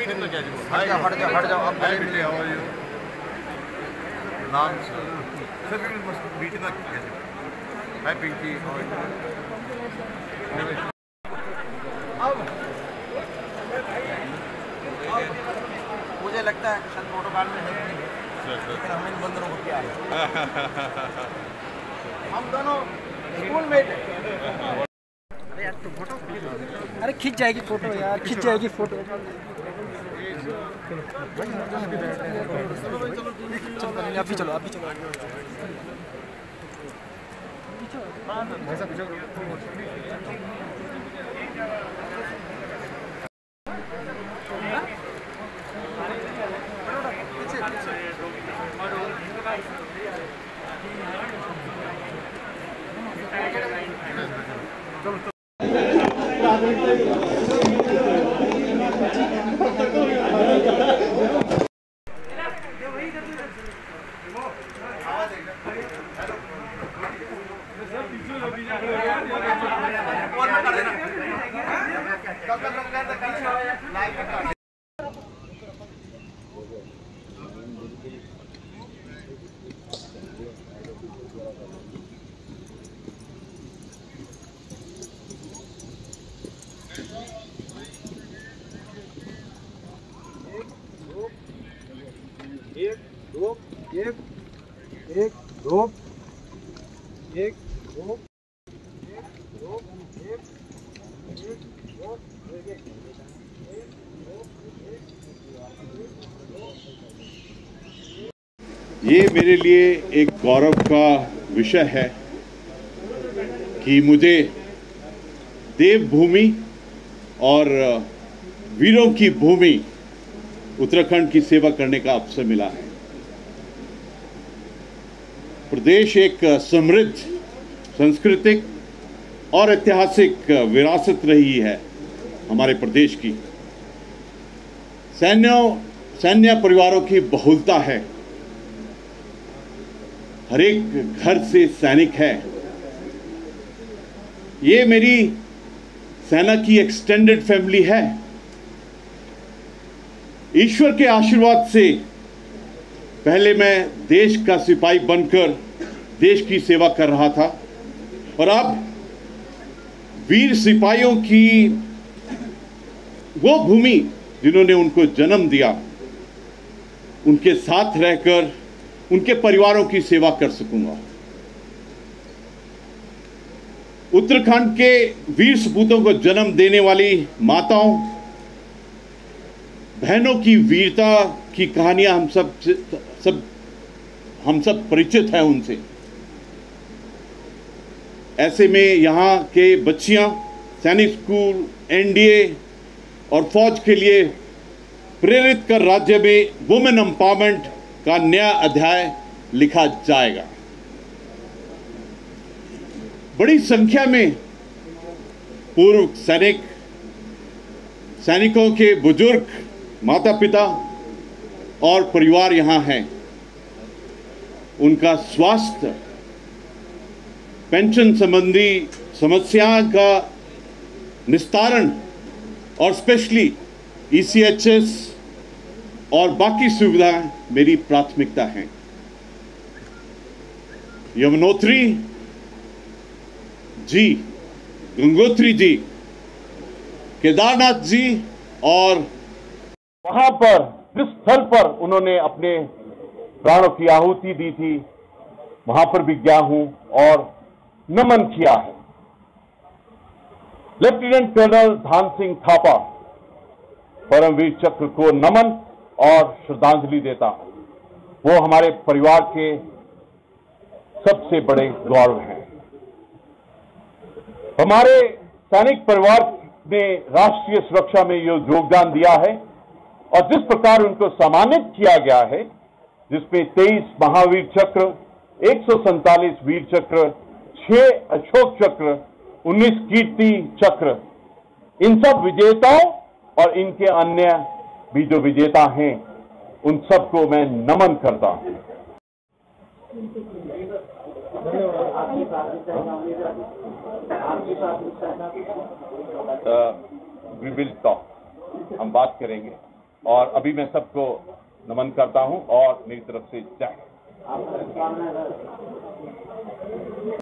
हट जाओ अब नाम सर मीटिंग हाय पिंकी अब मुझे लगता है शायद प्रोटोकॉल में है लेकिन हम इन बंदरों को क्या है हम दोनों स्कूल में अरे यार तो फोटो अरे खींच जाएगी फोटो यार, खींच जाएगी फोटो। आप भी चलो, आप भी चलो। ये मेरे लिए एक गौरव का विषय है कि मुझे देवभूमि और वीरों की भूमि उत्तराखंड की सेवा करने का अवसर मिला है। प्रदेश एक समृद्ध सांस्कृतिक और ऐतिहासिक विरासत रही है हमारे प्रदेश की। सैन्य परिवारों की बहुलता है, हर एक घर से सैनिक है। ये मेरी सेना की एक्सटेंडेड फैमिली है। ईश्वर के आशीर्वाद से पहले मैं देश का सिपाही बनकर देश की सेवा कर रहा था और अब वीर सिपाहियों की वो भूमि जिन्होंने उनको जन्म दिया, उनके साथ रहकर उनके परिवारों की सेवा कर सकूंगा। उत्तराखंड के वीर सपूतों को जन्म देने वाली माताओं बहनों की वीरता की कहानियां हम सब परिचित हैं उनसे। ऐसे में यहाँ के बच्चियां सैनिक स्कूल, एनडीए और फौज के लिए प्रेरित कर राज्य में वुमेन एम्पावरमेंट का नया अध्याय लिखा जाएगा। बड़ी संख्या में पूर्व सैनिकों के बुजुर्ग माता पिता और परिवार यहां हैं। उनका स्वास्थ्य, पेंशन संबंधी समस्याओं का निस्तारण और स्पेशली ECHS और बाकी सुविधाएं मेरी प्राथमिकता हैं। यमुनोत्री जी, गंगोत्री जी, केदारनाथ जी और वहां पर जिस स्थल पर उन्होंने अपने प्राणों की आहुति दी थी वहां पर भी गया हूं और नमन किया है। लेफ्टिनेंट कर्नल धान सिंह थापा परमवीर चक्र को नमन और श्रद्धांजलि देता हूं। वो हमारे परिवार के सबसे बड़े गौरव हैं। हमारे सैनिक परिवार ने राष्ट्रीय सुरक्षा में योगदान दिया है और जिस प्रकार उनको सम्मानित किया गया है, जिसमें 23 महावीर चक्र, 147 वीर चक्र, 6 अशोक चक्र, 19 कीर्ति चक्र, इन सब विजेताओं और इनके अन्य भी जो विजेता हैं उन सबको मैं नमन करता हूं। वी विल टॉक, हम बात करेंगे और अभी मैं सबको नमन करता हूं और मेरी तरफ से जय हिंद।